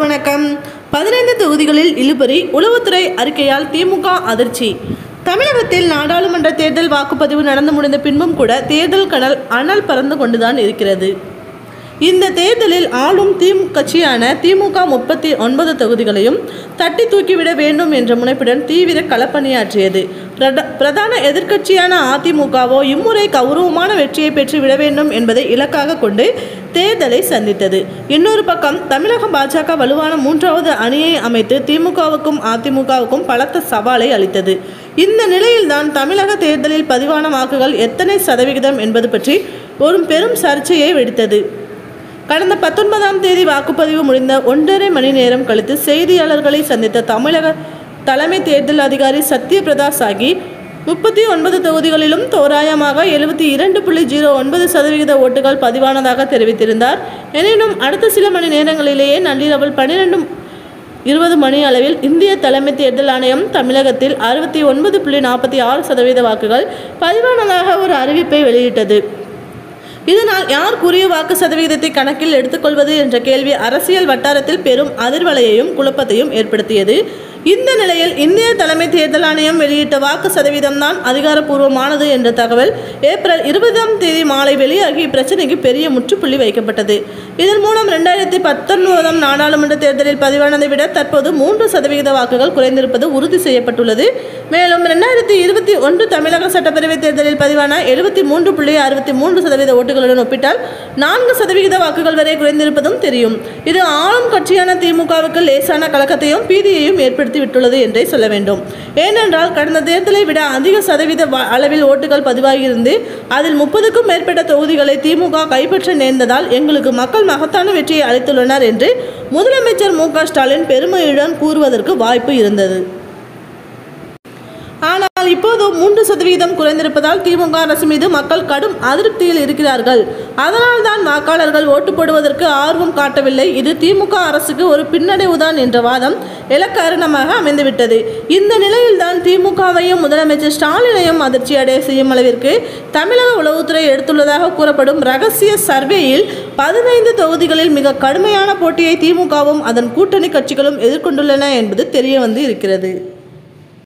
வணக்கம். 15 தொகுதிகளில் இழுபறி, உளவுத்துறை அறிக்கையால் திமுக அதிர்ச்சி. தமிழகத்தில் நாடாளுமன்ற தேர்தல் வாக்குப்பதிவு நடந்து முடிந்த பின்பும் கூட தேர்தல் கனல் அனல் பறந்து கொண்டுதான் இருக்கிறது. இந்த தேர்தலில் ஆளும் கட்சியான திமுக 39 தொகுதிகளையும் தட்டி தூக்கிவிட வேண்டும் என்ற முனைப்புடன் தீவிர களப்பணியாற்றியது. பிரதான எதிர்க்கட்சியான அதிமுகவோ இம்முறை கௌரவமான வெற்றியை பெற்று விட வேண்டும் என்பதை இலக்காக கொண்டு தேர்தலை சந்தித்தது. இன்னொரு பக்கம் தமிழக பாஜக வலுவான 3வது அணியை அமைத்து திமுகவுக்கும் அதிமுகவுக்கும் பலத்த சவாலை அளித்தது. இந்த நிலையில்தான் தமிழக தேர்தலில் பதிவான வாக்குகள் எத்தனை சதவிகிதம் என்பது பற்றி ஒரு பெரும் சர்ச்சையை வெடித்தது. கடந்த 19ஆம் தேதி வாக்குப்பதிவு முடிந்த 1.5 மணி நேரம் கழித்து செய்தியாளர்களை சந்தித்த தமிழக தலைமை தேர்தல் அதிகாரி சத்யபிரதா சாஹூ 39 தொகுதிகளிலும் தோராயமாக 72.09% ஓட்டுகள் பதிவானதாக தெரிவித்திருந்தார். எனினும் அடுத்த சில மணி நேரங்களிலேயே நள்ளிரவு 12:20 மணி அளவில் இந்திய தலைமை தேர்தல் ஆணையம் தமிழகத்தில் 69.46% வாக்குகள் பதிவானதாக ஒரு அறிவிப்பை வெளியிட்டது. இதனால் யார் கூறிய வாக்கு சதவீதத்தை கணக்கில் எடுத்துக்கொள்வது என்ற கேள்வி அரசியல் வட்டாரத்தில் பெரும் அதிர்வலையையும் குழப்பத்தையும் ஏற்படுத்தியது. இந்த நிலையில் இந்திய தலைமை தேர்தல் ஆணையம் வெளியிட்ட வாக்கு சதவீதம் தான் அதிகாரப்பூர்வமானது என்ற தகவல் ஏப்ரல் 20ஆம் தேதி மாலை வெளியாகி பிரச்சனைக்கு பெரிய முற்றுப்புள்ளி வைக்கப்பட்டது. இதன் மூலம் 2019 நாடாளுமன்ற தேர்தலில் பதிவானதை விட தற்போது 3% வாக்குகள் குறைந்திருப்பது உறுதி செய்யப்பட்டுள்ளது. மேலும் 2021 தமிழக சட்டப்பேரவை தேர்தலில் பதிவான 73.63% ஓட்டுகளுடன் ஒப்பிட்டால் 4% வாக்குகள் வரை குறைந்திருப்பதும் தெரியும். இது ஆளும் கட்சியான திமுகவுக்கு லேசான கலக்கத்தையும் பீதியையும் ஏற்படுத்தி விட்டுள்ளது என்றே சொல்ல வேண்டும். ஏனென்றால் கடந்த தேர்தலை விட அதிக சதவீத அளவில் ஓட்டுகள் பதிவாகியிருந்து அதில் 30க்கும் மேற்பட்ட தொகுதிகளை திமுக கைப்பற்ற நேர்ந்ததால் எங்களுக்கு மக்கள் மகத்தான வெற்றியை அளித்துள்ளனர் என்று முதலமைச்சர் மு க ஸ்டாலின் பெருமையுடன் கூறுவதற்கு வாய்ப்பு இருந்தது. ஆனால் இப்போது 3% குறைந்திருப்பதால் திமுக அரசு மீது மக்கள் கடும் அதிருப்தியில் இருக்கிறார்கள். அதனால் தான் வாக்காளர்கள் ஓட்டு போடுவதற்கு ஆர்வம் காட்டவில்லை. இது திமுக அரசுக்கு ஒரு பின்னடைவுதான் என்ற வாதம் எலக்காரணமாக அமைந்துவிட்டது. இந்த நிலையில்தான் திமுகவையும் முதலமைச்சர் ஸ்டாலினையும் அதிர்ச்சி அடைய செய்யும் அளவிற்கு தமிழக உளவுத்துறை எடுத்துள்ளதாக கூறப்படும் ரகசிய சர்வேயில் 15 தொகுதிகளில் மிக கடுமையான போட்டியை திமுகவும் அதன் கூட்டணி கட்சிகளும் எதிர்கொண்டுள்ளன என்பது தெரிய வந்து இருக்கிறது.